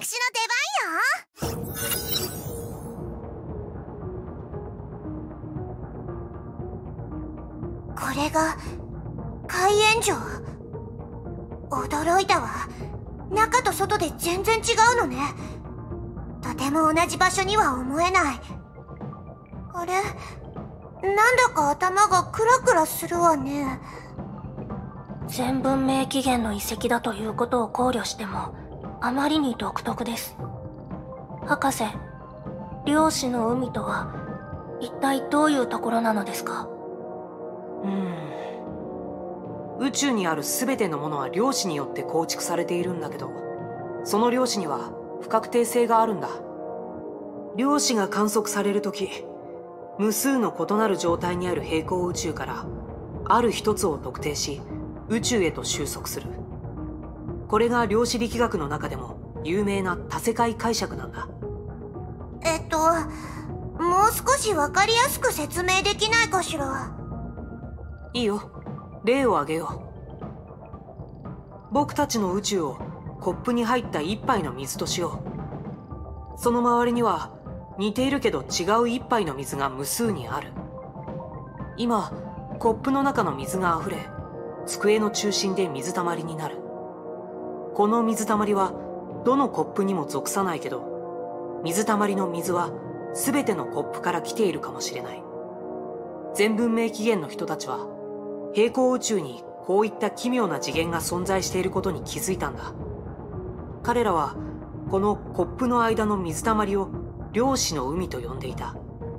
私の出番よ。これが海炎城。驚いたわ。中と外で全然違うのね。とても同じ場所には思えない。あれ、なんだか頭がクラクラするわね。 全文明起源の遺跡だということを考慮してもあまりに独特です。博士、量子の海とは一体どういうところなのですか？ 宇宙にある全てのものは量子によって構築されているんだけど、その量子には不確定性があるんだ。量子が観測されるとき、無数の異なる状態にある平行宇宙からある一つを特定し宇宙へと収束する。これが量子力学の中でも有名な多世界解釈なんだ。 もう少しわかりやすく説明できないかしら。 いいよ、例を挙げよう。僕たちの宇宙をコップに入った一杯の水としよう。その周りには似ているけど違う一杯の水が無数にある。今コップの中の水が溢れ、机の中心で水たまりになる。この水たまりはどのコップにも属さないけど、水たまりの水は全てのコップから来ているかもしれない。全文明起源の人たちは平行宇宙にこういった奇妙な次元が存在していることに気づいたんだ。彼らはこのコップの間の水たまりを量子の海と呼んでいた。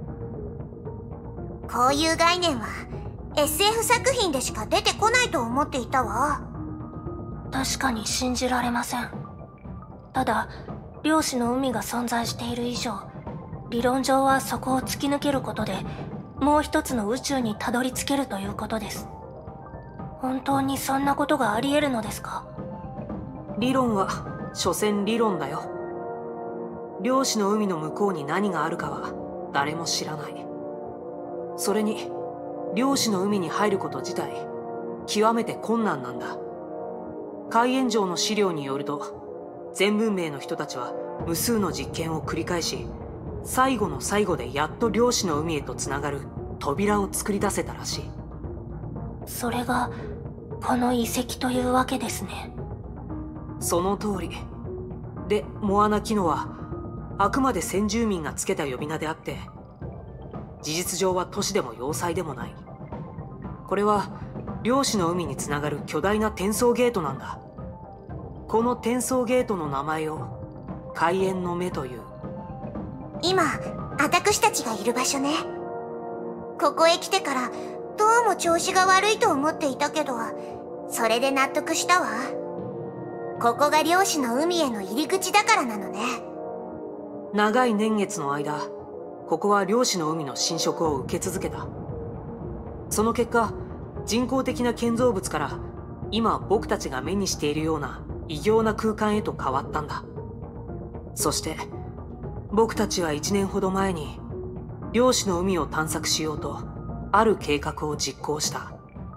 こういう概念は SF 作品でしか出てこないと思っていたわ。 確かに信じられません。ただ、量子の海が存在している以上、理論上はそこを突き抜けることでもう一つの宇宙にたどり着けるということです。本当にそんなことがあり得るのですか？ 理論は所詮理論だよ。量子の海の向こうに何があるかは誰も知らない。それに量子の海に入ること自体極めて困難なんだ。海炎城の資料によると、全文明の人たちは無数の実験を繰り返し、最後の最後でやっと量子の海へとつながる扉を作り出せたらしい。 それがこの遺跡というわけですね。 その通りで、モアナキノはあくまで先住民がつけた呼び名であって、事実上は都市でも要塞でもない。これは量子の海につながる巨大な転送ゲートなんだ。この転送ゲートの名前を海縁の目という。 今私たちがいる場所ね。ここへ来てからどうも調子が悪いと思っていたけど、それで納得したわ。ここが漁師の海への入り口だからなのね。 長い年月の間、ここは漁師の海の侵食を受け続けた。その結果、人工的な建造物から今僕たちが目にしているような異形な空間へと変わったんだ。そして僕たちは1年ほど前に漁師の海を探索しようとある計画を実行した。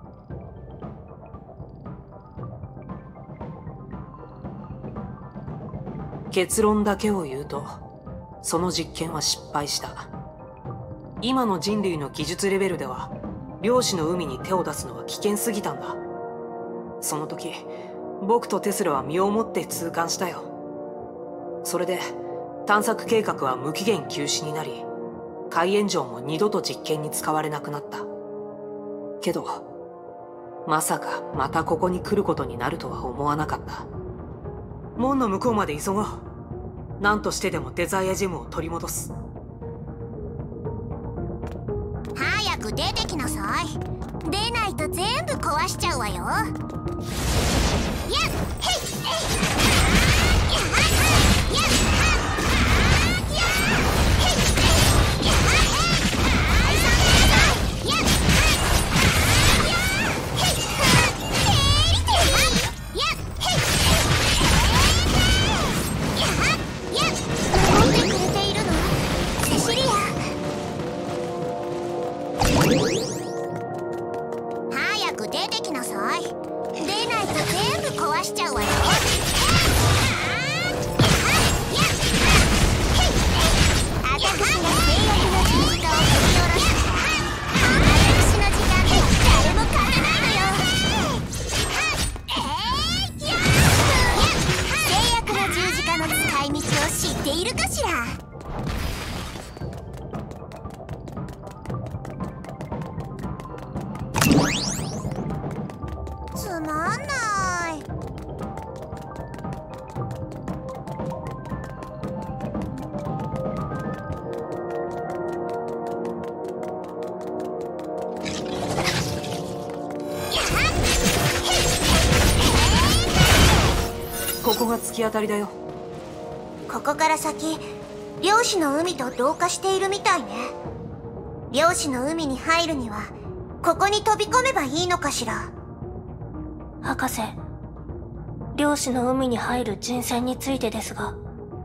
結論だけを言うと、その実験は失敗した。今の人類の技術レベルでは漁師の海に手を出すのは危険すぎたんだ。その時僕とテスラは身をもって痛感したよ。それで探索計画は無期限休止になり、海炎城も二度と実験に使われなくなった。けどまさかまたここに来ることになるとは思わなかった。門の向こうまで急ごう。何としてでもデザイアジェムを取り戻す。 早く出てきなさい。出ないと全部壊しちゃうわよ。やっへい早く出てきなさい。出ないと全部壊しちゃうわよ。 つまんない。 ここが突き当たりだよ。 ここから先、漁師の海と同化しているみたいね。漁師の海に入るにはここに飛び込めばいいのかしら。 博士、漁師の海に入る人選についてですが。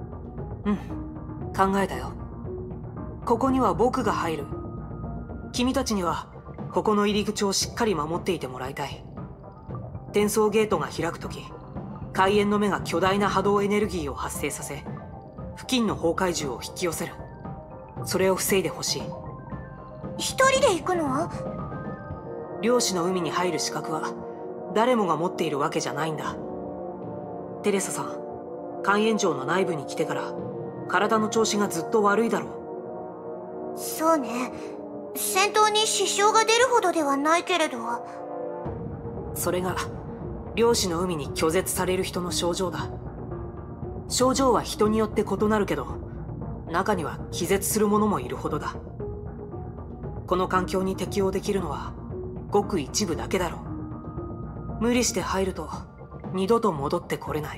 考えたよ。ここには僕が入る。君たちにはここの入り口をしっかり守っていてもらいたい。転送ゲートが開くとき、海縁の目が巨大な波動エネルギーを発生させ、付近の崩壊獣を引き寄せる。それを防いでほしい。 一人で行くの？ 漁師の海に入る資格は誰もが持っているわけじゃないんだ。テレサさん、海縁城の内部に来てから体の調子がずっと悪いだろう。 そうね。戦闘に支障が出るほどではないけれど。 それが漁師の海に拒絶される人の症状だ。症状は人によって異なるけど、中には気絶する者もいるほどだ。この環境に適応できるのはごく一部だけだろう。無理して入ると二度と戻ってこれない。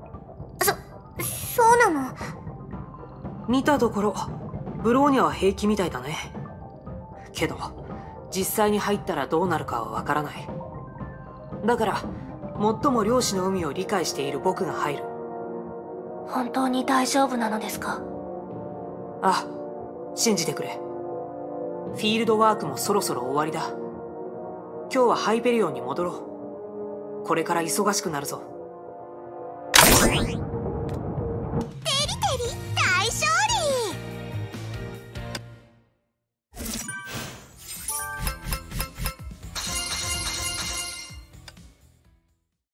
そうなの？ 見たところブローニャは平気みたいだね。けど実際に入ったらどうなるかはわからない。だから最も漁師の海を理解している僕が入る。 本当に大丈夫なのですか？ ああ、信じてくれ。フィールドワークもそろそろ終わりだ。今日はハイペリオンに戻ろう。これから忙しくなるぞ。 テ